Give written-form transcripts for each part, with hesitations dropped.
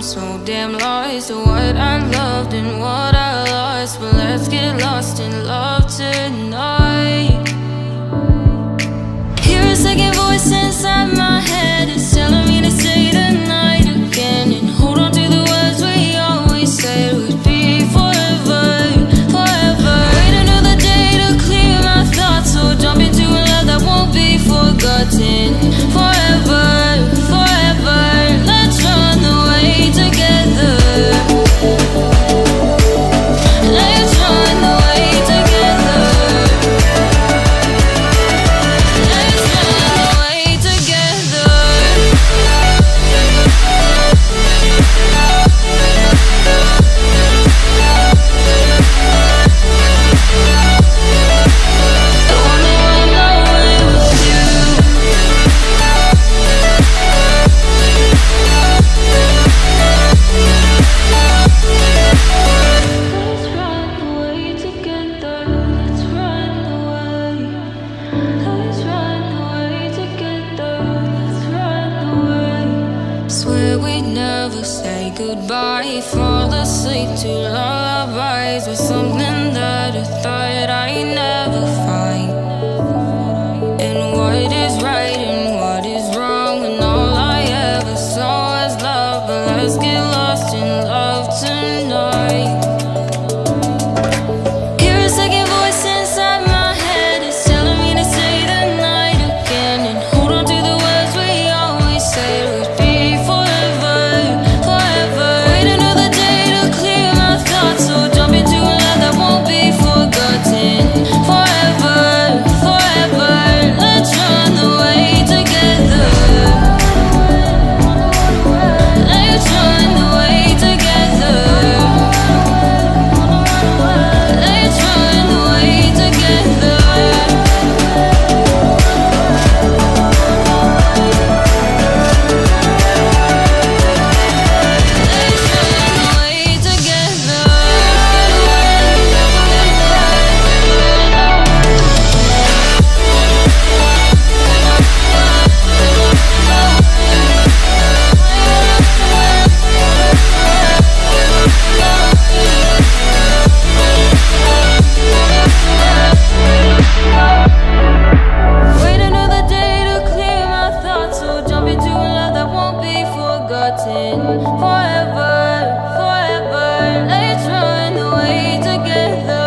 so damn lost to what I loved and what I lost. But let's get lost in love tonight. Hear a second voice inside my head, it's telling me to say tonight again, and hold on to the words we always said would be forever, forever. Wait another day to clear my thoughts, so jump into a love that won't be forgotten. Forever, forever, let's run away together. Let's run away together. Let's run away together. I wanna run away with you. Let's run away together. Let's run away. Let's run away together. Let's run away. Swear we'd never say goodbye. Fall asleep to lullabies with something that I thought I'd never find. And what is right and what is wrong, and all I ever saw was love. But let's get lost in love tonight. Hear a second voice inside my head, it's telling me to say the night again, and hold on to the words we always said would be forever, forever. Wait another day to clear my thoughts, so jump into a love that won't be forgotten. Forever, forever, let's run away together. Let's run away together. Let's run away together. Let's run away together. Wait another day to clear my thoughts, so jump into a love that won't be forgotten. Forever, forever, let's run away together.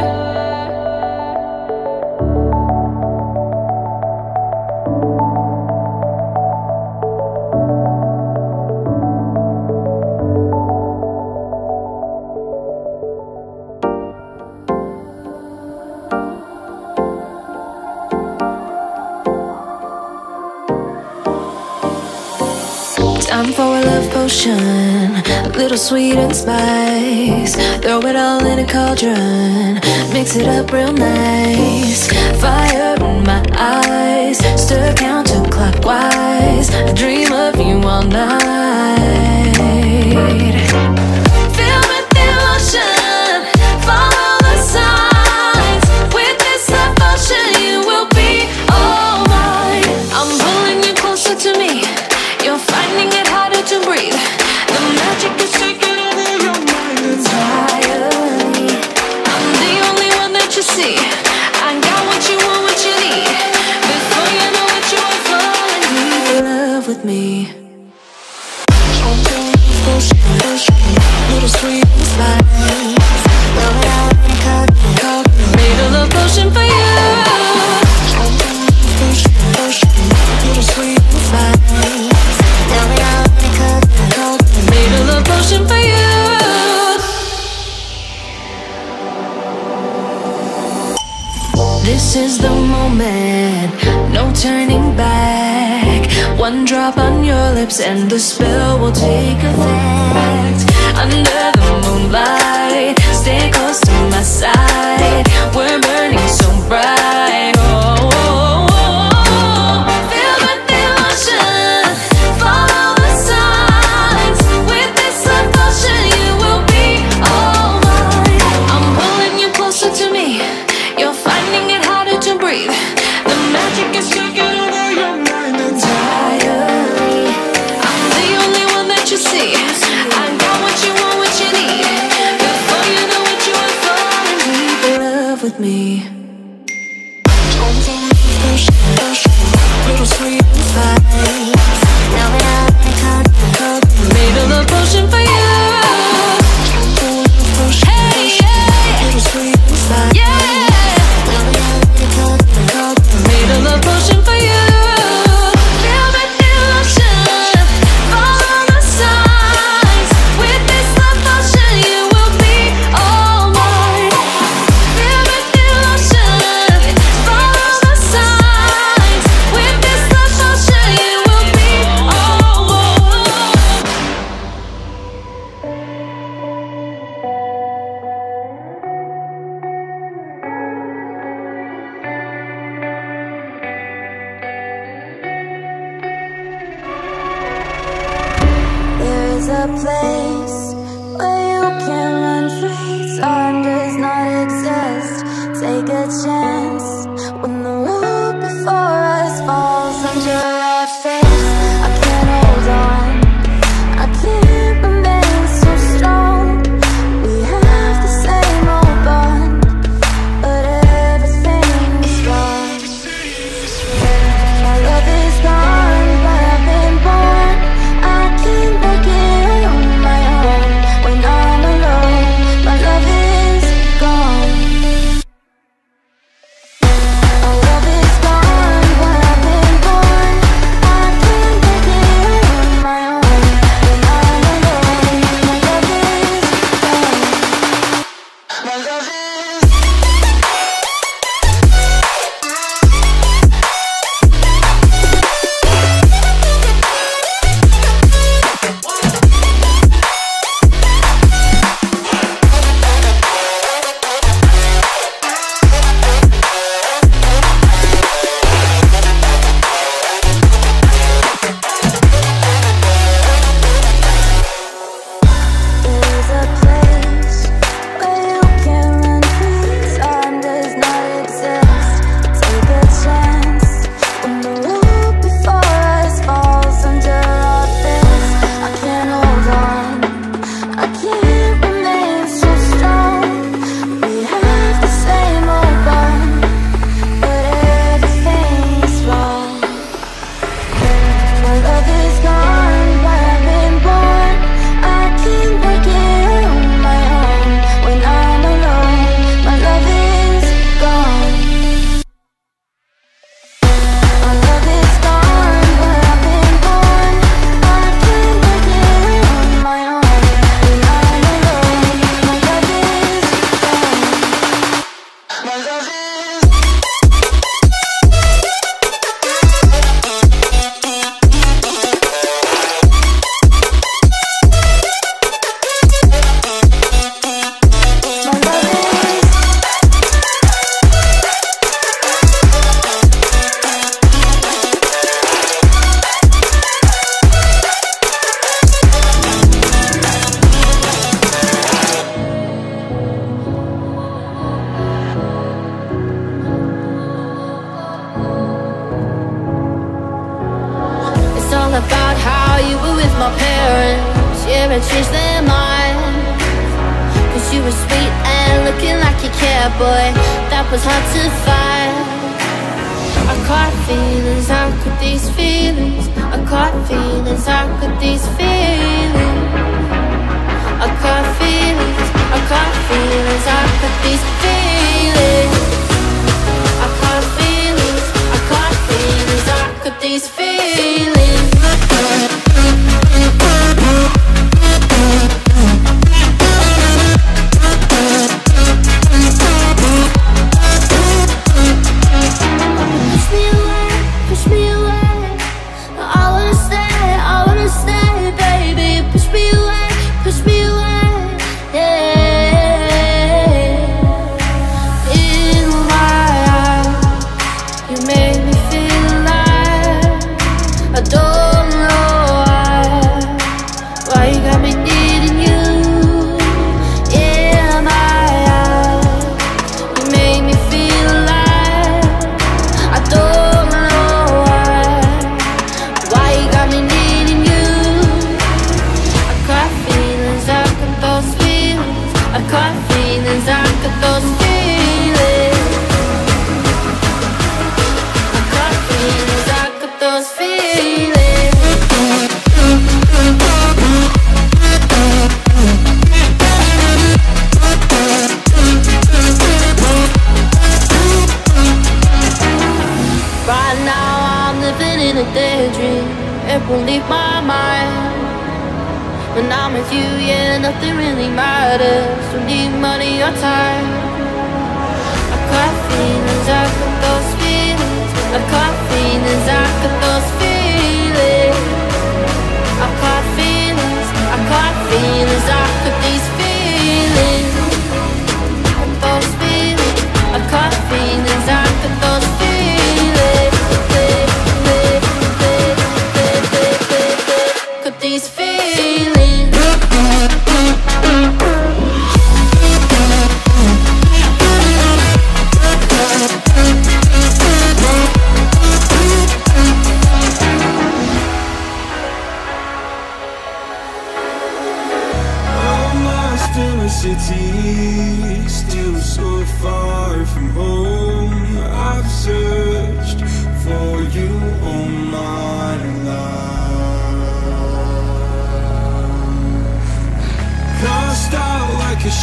Time for a love potion, a little sweet and spice. Throw it all in a cauldron, mix it up real nice. Fire in my eyes, stir counterclockwise. I dream of you all night. Filled with emotion, follow the signs. With this love potion, you will be all mine. I'm pulling you closer to me, you're finding it harder to breathe. The magic is taking over your mind entirely. I'm the only one that you see. I got what you want, what you need. Before you know it, you are falling deep in love with me. Little sweet and spice. Made a love potion for you. Little sweet and spice. Made a love potion for you. This is the moment, no turning back. One drop on your lips and the spell will take effect. Under the moonlight, stay close to my side. We're burning so bright. Oh, oh, oh, oh. Feel the emotion, follow the signs. With this love potion, you will be all mine. I'm pulling you closer to me, you're finding it harder to breathe. The magic is taking over your mind entirely. I'm the only one that you see. a place where you can run free. Time does not exist. Take a chance when the road before us falls under our face. I can't hold on, I can't remain so strong. We have the same old bond, but everything is wrong. My love is gone, but I've been born. I can't make it on my own. When I'm alone, my love is gone. My love is gone, but I've been born. I can't make it on my own. When I'm alone, my love is gone. My love is There's a place where you can run free. Time does not exist. Take a chance when the road before us falls under our fists. I can't hold on, I can't remain so strong. We have the same old bond, but everything's wrong. My love is gone, but I've been born. I can't make it on my own. When I'm alone, my love is gone. My love is gone, but I've been born. I can't make it on my own. When I'm alone, my love is gone. My love is It's all about how you were with my parents. Yeah, it changed their mind. Cause you were sweet and looking like you cared, boy. That was hard to find. I caught feelings, how could these feelings? I caught feelings, how could these feelings? I caught feelings, I caught feelings, how could these feelings? I caught feelings, I caught feelings, how could these feelings? Push me away, I wanna stay, baby. Push me away, yeah. In my eyes, you made me feel alive. I don't know why you got me needing you. In my eyes, you made me feel alive. I don't know why you got me needing you. I caught feelings, I got those feelings. I caught feelings, I got those feelings. I caught feelings, I got those feelings. Right now I'm living in a daydream. It won't leave my mind. When I'm with you, yeah, nothing really matters. Don't need money or time. I caught feelings, I got those feelings. I caught feelings, I got those feelings. I caught feelings, I caught feelings, I got these feelings. Those feelings, I caught feelings, I got those feelings. Got these feelings.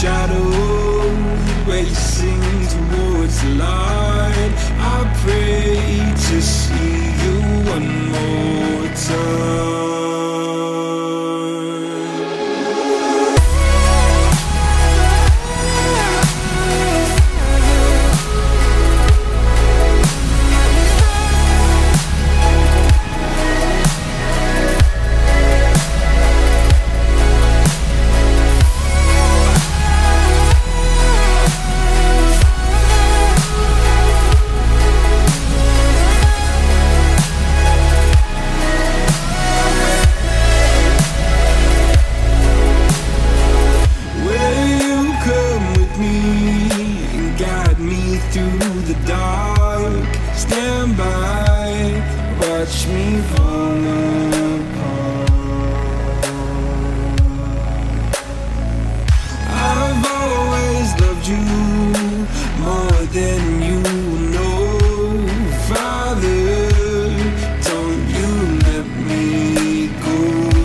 shadow, racing towards the light. I pray to see you one more time. Through the dark, stand by, watch me fall apart. I've always loved you more than you know. Father, don't you let me go.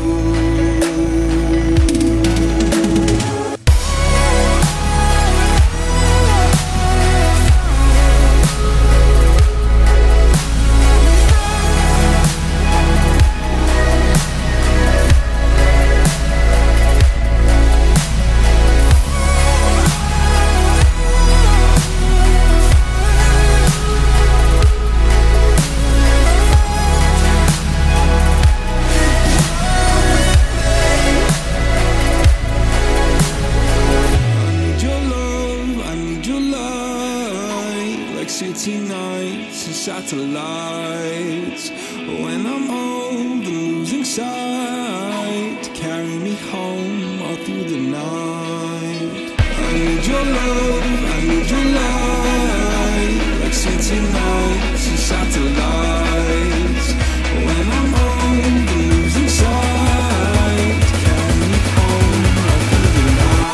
City nights and satellites. When I'm old and losing sight, carry me home all through the night. I need your love, I need your light. Like city nights and satellites. When I'm old and losing sight, carry me home all through the night.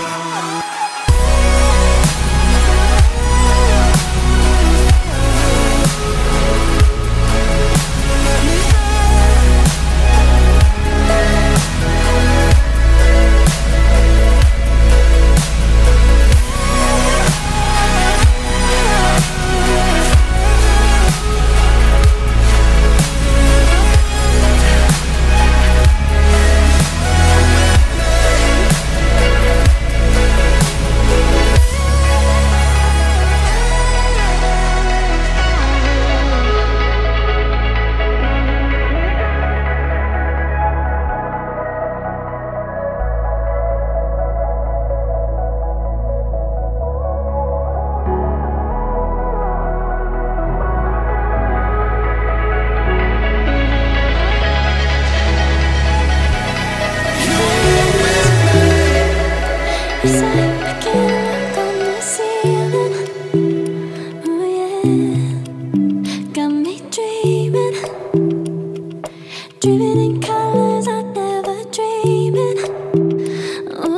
Dreaming in colors I never dreamed in. Oh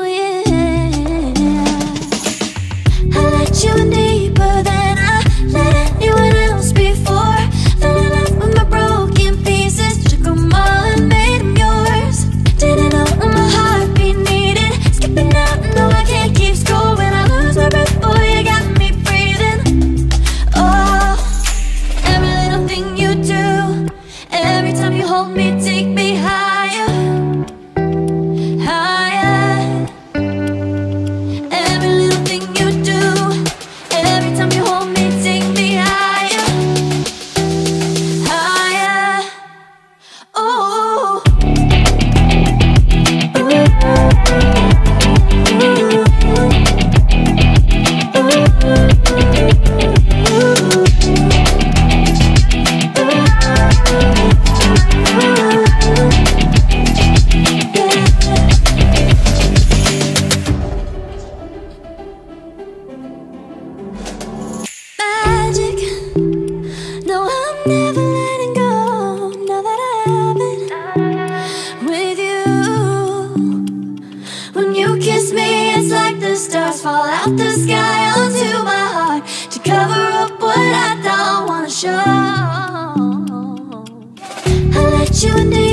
yeah, I let you in deeper than I let anyone else before. Fell in love with my broken pieces, took them all and made them yours. Didn't know what my heartbeat needed, skipping out, no I can't keep score. When I lose my breath, boy you got me breathing. Oh, every little thing you do, every time you hold me, take me higher, higher. Every little thing you do, every time you hold me, take me higher, higher. Oh, magic. No, I'm never letting go. Now that I have it with you. When you kiss me, it's like the stars fall out the sky onto my heart to cover up what I don't wanna show. I let you in.